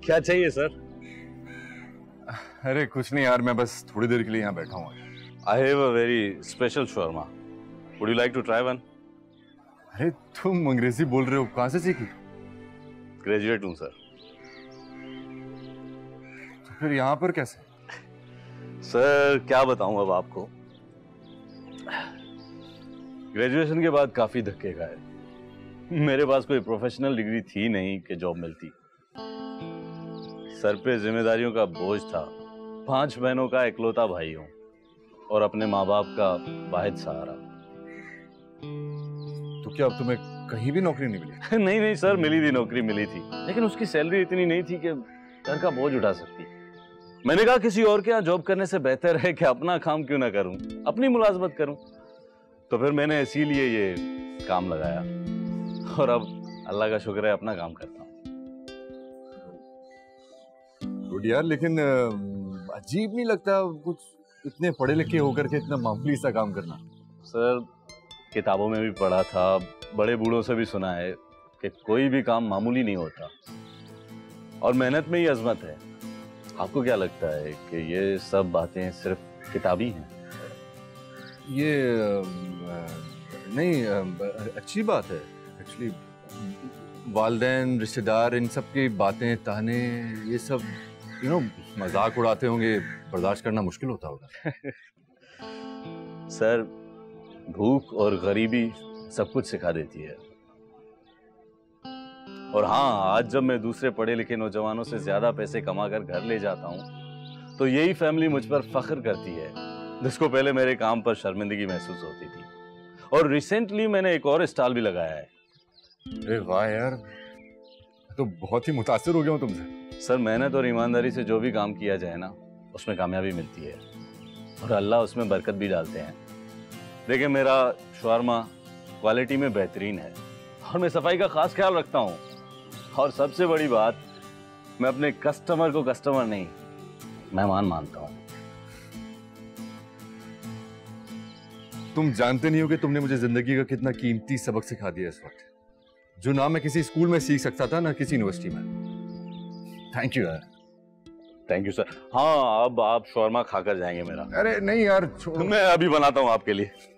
क्या चाहिए सर? अरे कुछ नहीं यार, मैं बस थोड़ी देर के लिए यहाँ बैठा हूँ। I have a very special shawarma. Would you like to try one? अरे तुम अंग्रेजी बोल रहे हो, कहाँ से सीखी? ग्रेजुएट हूँ सर। तो फिर यहाँ पर कैसे? सर क्या बताऊं अब आपको, ग्रेजुएशन के बाद काफी धक्के खाए। मेरे पास कोई प्रोफेशनल डिग्री थी नहीं कि जॉब मिलती। सर पे जिम्मेदारियों का बोझ था, 5 बहनों का इकलौता भाई हूं और अपने माँ बाप का वाहिद सहारा। तो क्या अब तुम्हें कहीं भी नौकरी नहीं मिली? नहीं नहीं सर, मिली थी, नौकरी मिली थी, लेकिन उसकी सैलरी इतनी नहीं थी कि घर का बोझ उठा सकती। मैंने कहा किसी और के यहाँ जॉब करने से बेहतर है कि अपना काम क्यों ना करूं, अपनी मुलाजमत करूं। तो फिर मैंने इसीलिए ये काम लगाया और अब अल्लाह का शुक्र है अपना काम करता हूँ। गुड यार, लेकिन अजीब नहीं लगता कुछ इतने पढ़े लिखे होकर के इतना मामूली सा काम करना? सर किताबों में भी पढ़ा था, बड़े बूढ़ों से भी सुना है कि कोई भी काम मामूली नहीं होता और मेहनत में ही अजमत है। आपको क्या लगता है कि ये सब बातें सिर्फ किताबी हैं? ये नहीं, अच्छी बात है एक्चुअली। वालिदैन, रिश्तेदार, इन सब की बातें, ताने, ये सब मजाक उड़ाते होंगे, बर्दाश्त करना मुश्किल होता होगा। सर भूख और गरीबी सब कुछ सिखा देती है। और हाँ, आज जब मैं दूसरे पढ़े लिखे नौजवानों से ज्यादा पैसे कमाकर घर ले जाता हूँ तो यही फैमिली मुझ पर फख्र करती है, जिसको पहले मेरे काम पर शर्मिंदगी महसूस होती थी। और रिसेंटली मैंने एक और स्टॉल भी लगाया है। अरे वाह यार, मैं तो बहुत ही मुतासिर हो गया हूँ तुमसे। सर मेहनत और ईमानदारी से जो भी काम किया जाए ना, उसमें कामयाबी मिलती है और अल्लाह उसमें बरकत भी डालते हैं। देखिए मेरा शवारमा क्वालिटी में बेहतरीन है और मैं सफाई का खास ख्याल रखता हूँ। और सबसे बड़ी बात, मैं अपने कस्टमर को कस्टमर नहीं, मेहमान मानता हूँ। तुम जानते नहीं हो कि तुमने मुझे जिंदगी का कितना कीमती सबक सिखा दिया इस वक्त, जो ना मैं किसी स्कूल में सीख सकता था ना किसी यूनिवर्सिटी में। थैंक यू यार। Thank you sir. हाँ अब आप शौरमा खाकर जाएंगे मेरा? अरे नहीं यार, मैं अभी बनाता हूँ आपके लिए।